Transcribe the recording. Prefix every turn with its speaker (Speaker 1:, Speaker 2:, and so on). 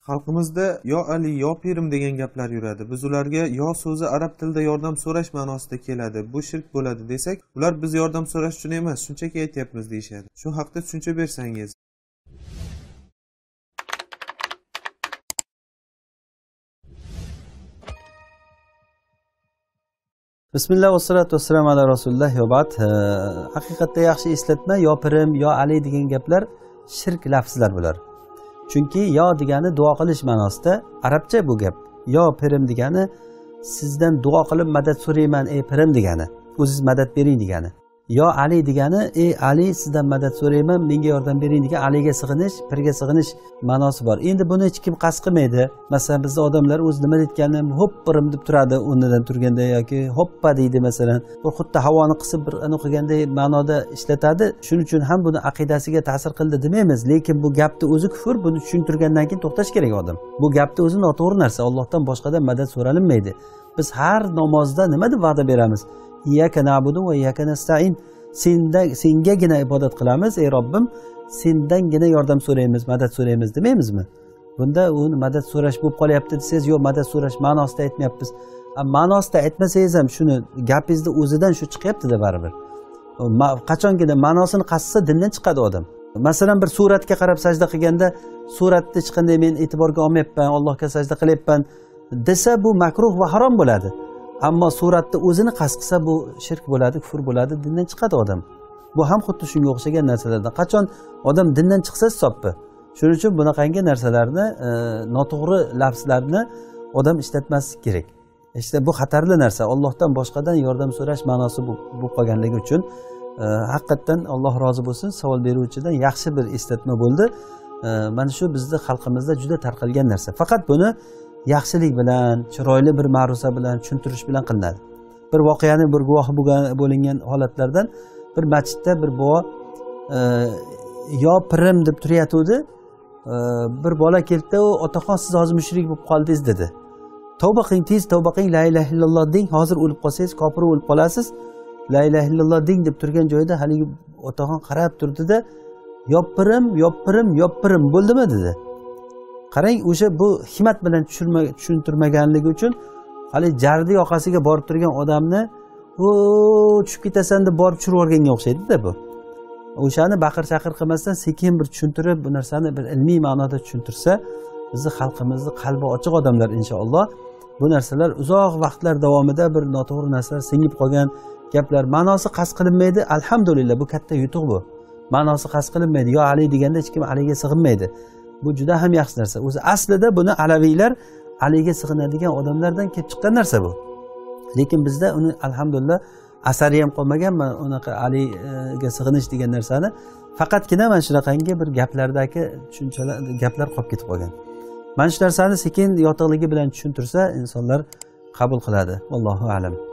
Speaker 1: Xalqimizda yo Ali yo pirim degan gaplar yuradi. Biz ularga yo so'zi arab tilida yordam so'rash ma'nosida keladi. Bu shirk bo'ladi desak, ular biz yordam so'rash uchun emas, shunchaki aytyapmiz deyishadi. Shu haqda tushuncha bersangiz.
Speaker 2: Bismillah va salatu vassalamu ala rasulillah va ba'd. Haqiqatda yaxshi eslatma, yo pirim, yo Ali degan gaplar shirk lafzlar bular. Chunki yo degani duo qilish ma'nosida, arabcha bu gap. Yo pirim degani sizdan duo qilib madad so'rayman ey pirim degani. O'zingiz madad bering degani. Yo Ali degani ey Ali sizdan madad so'rayman, menga yordam bering degan Aliga sig'inish, pirga sig'inish ma'nosi bor. Endi buni hech kim qasd qilmaydi. Masalan, bizda odamlar o'zi nima aytganini hop pirim deb turadi, o'rnidan turganda yoki hoppa deydi masalan. Bu xuddi havoni qisib bir qilganday ma'noda ishlatadi. Shuning uchun ham buni aqidasiga ta'sir qildi demaymiz, lekin bu gapni o'zi kufr, buni tushuntirgandan keyin to'xtash kerak odam. Bu gapni o'zi noto'g'ri narsa. Allohdan boshqadan madad so'ralinmaydi. Biz har namozda nima deb va'da beramiz? İyyaka na'budu va iyyaka nasta'in. Sengagina ibodat qilamiz ey Robbim, sendangina yordam so'raymiz, madad so'raymiz demaymizmi? Bunda uni madad so'rash bo'lib qolyapti desangiz, yo'q, madad so'rash ma'nosida aytmayapmiz. Ma'nosida aytmasangiz ham shuni gapingizni o'zidan shu chiqyapti-da baribir. Qachongina ma'nosini qasdsa dindan chiqadi odam. Masalan, bir suratga qarab sajda qilganda, suratni hech qanday men e'tiborga olmayapman, Allohga sajda qilyapman desa, bu makruh va harom bo'ladi. Ammo suratni o'zini qasd qilsa bu shirk bo'ladi, kufr bo'ladi, dindan chiqadi odam. Bu ham xuddi shunga o'xshagan narsalardan. Qachon odam dindan chiqsa hisobbi. Shuning uchun bunaqangi narsalarni, noto'g'ri lafzlarni odam ishlatmaslik kerak. İşte bu xatarli narsa. Allohdan boshqadan yordam so'rash ma'nosi bo'lib qolganligi uchun haqiqatan Alloh rozi bo'lsin, savol beruvchidan yaxshi bir eslatma bo'ldi. Mana shu bizning xalqimizda juda tarqalgan narsa. Faqat buni yaxshilik bilan, chiroyli bir ma'ruza bilan, tushuntirish bilan qilinadi. Bir voqeani bir guvohi bo'lingan holatlardan bir masjidda bir bobo yo pirim deb turayotdi. Bir bola keldi, u otaxon siz hozir mushrik bo'lib qoldingiz dedi. Tavba qiling, tez tavba qiling, la ilaha illalloh deng, hozir o'lib qolsangiz kofir o'lib qolasiz. La ilaha illalloh deng deb turgan joyda haligi otaxon qarab turdi-da, yoppirim, yoppirim, yoppirim bo'ldimi dedi. Qarang, o'sha bu hikmat bilan tushuntirmaganligi uchun hali jardi yoqasiga borib turgan odamni "O, tushib ketasan" deb borib tushirib yuborganga o'xshaydi-da bu. O'shani baqir-chaqir qilmasdan sekin bir tushuntirib, bu narsani bir ilmiy ma'noda tushuntirsa, bizning xalqimizning qalbi ochiq odamlar inshaalloh bu narsalar uzoq vaqtlar davomida bir noto'g'ri narsalar singib qolgan gaplar ma'nosi qasd qilinmaydi. Alhamdulillah, bu katta yutuq bu. Ma'nosi qasd qilinmaydi. Yo Ali deganda hech kim Aliga sig'inmaydi. Bu juda ham yaxshi narsa. O'zi aslida buni alaviylar Aliga sig'inadigan odamlardan kelib chiqqan narsa bu. Lekin bizda uni alhamdulillah asari ham qolmagan, men unaqa Aliga sig'inish degan narsani faqatgina mana shunaqangi bir gaplardagi tushunchalar, gaplar qolib ketib qolgan. Mana shu narsani sekin yotiqligi bilan tushuntirsa insonlar qabul qiladi. Allohu a'lam.